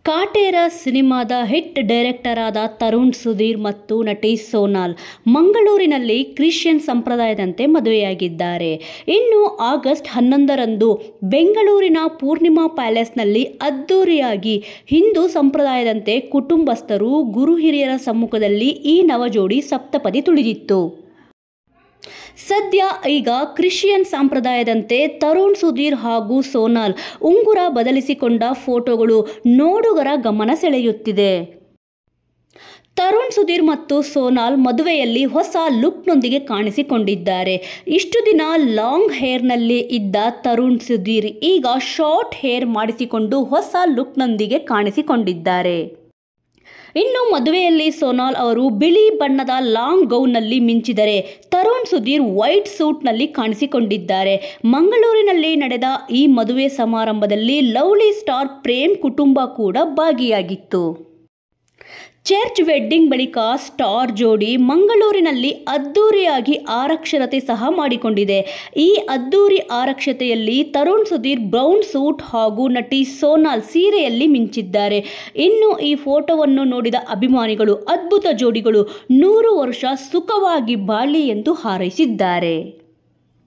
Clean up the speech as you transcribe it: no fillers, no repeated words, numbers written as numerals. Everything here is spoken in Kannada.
ಕಾಟೇರ ಸಿನಿಮಾದ ಹಿಟ್ ಡೈರೆಕ್ಟರ್ ಆದ ತರುಣ್ ಸುಧೀರ್ ಮತ್ತು ನಟಿ ಸೋನಾಲ್ ಮಂಗಳೂರಿನಲ್ಲಿ ಕ್ರಿಶ್ಚಿಯನ್ ಸಂಪ್ರದಾಯದಂತೆ ಮದುವೆಯಾಗಿದ್ದಾರೆ. ಇನ್ನು ಆಗಸ್ಟ್ 11ರಂದು ಬೆಂಗಳೂರಿನ ಪೂರ್ಣಿಮಾ ಪ್ಯಾಲೇಸ್ನಲ್ಲಿ ಅದ್ದೂರಿಯಾಗಿ ಹಿಂದೂ ಸಂಪ್ರದಾಯದಂತೆ ಕುಟುಂಬಸ್ಥರು, ಗುರು ಹಿರಿಯರ ಸಮ್ಮುಖದಲ್ಲಿ ಈ ನವಜೋಡಿ ಸಪ್ತಪದಿ ತುಳಿದಿತ್ತು. ಸದ್ಯ ಈಗ ಕ್ರಿಶ್ಚಿಯನ್ ಸಂಪ್ರದಾಯದಂತೆ ತರುಣ್ ಸುಧೀರ್ ಹಾಗೂ ಸೋನಾಲ್ ಉಂಗುರ ಬದಲಿಸಿಕೊಂಡ ಫೋಟೋಗಳು ನೋಡುಗರ ಗಮನ ಸೆಳೆಯುತ್ತಿದೆ. ತರುಣ್ ಸುಧೀರ್ ಮತ್ತು ಸೋನಾಲ್ ಮದುವೆಯಲ್ಲಿ ಹೊಸ ಲುಕ್ನೊಂದಿಗೆ ಕಾಣಿಸಿಕೊಂಡಿದ್ದಾರೆ. ಇಷ್ಟು ದಿನ ಲಾಂಗ್ ಹೇರ್ನಲ್ಲಿ ಇದ್ದ ತರುಣ್ ಸುಧೀರ್ ಈಗ ಶಾರ್ಟ್ ಹೇರ್ ಮಾಡಿಸಿಕೊಂಡು ಹೊಸ ಲುಕ್ನೊಂದಿಗೆ ಕಾಣಿಸಿಕೊಂಡಿದ್ದಾರೆ. ಇನ್ನು ಮದುವೆಯಲ್ಲಿ ಸೋನಾಲ್ ಅವರು ಬಿಳಿ ಬಣ್ಣದ ಲಾಂಗ್ ಗೌನ್ನಲ್ಲಿ ಮಿಂಚಿದರೆ, ತರುಣ್ ಸುಧೀರ್ ವೈಟ್ ಸೂಟ್ನಲ್ಲಿ ಕಾಣಿಸಿಕೊಂಡಿದ್ದಾರೆ. ಮಂಗಳೂರಿನಲ್ಲಿ ನಡೆದ ಈ ಮದುವೆ ಸಮಾರಂಭದಲ್ಲಿ ಲವ್ಲಿ ಸ್ಟಾರ್ ಪ್ರೇಮ್ ಕುಟುಂಬ ಕೂಡ ಭಾಗಿಯಾಗಿತ್ತು. ಚರ್ಚ್ ವೆಡ್ಡಿಂಗ್ ಬಳಿಕ ಸ್ಟಾರ್ ಜೋಡಿ ಮಂಗಳೂರಿನಲ್ಲಿ ಅದ್ದೂರಿಯಾಗಿ ಆರಕ್ಷತೆ ಸಹ ಮಾಡಿಕೊಂಡಿದೆ. ಈ ಅದ್ದೂರಿ ಆರಕ್ಷತೆಯಲ್ಲಿ ತರುಣ್ ಸುಧೀರ್ ಬ್ರೌನ್ ಸೂಟ್ ಹಾಗೂ ನಟಿ ಸೋನಾಲ್ ಸೀರೆಯಲ್ಲಿ ಮಿಂಚಿದ್ದಾರೆ. ಇನ್ನು ಈ ಫೋಟೋವನ್ನು ನೋಡಿದ ಅಭಿಮಾನಿಗಳು ಅದ್ಭುತ ಜೋಡಿಗಳು 100 ವರ್ಷ ಸುಖವಾಗಿ ಬಾಳಿ ಎಂದು ಹಾರೈಸಿದ್ದಾರೆ.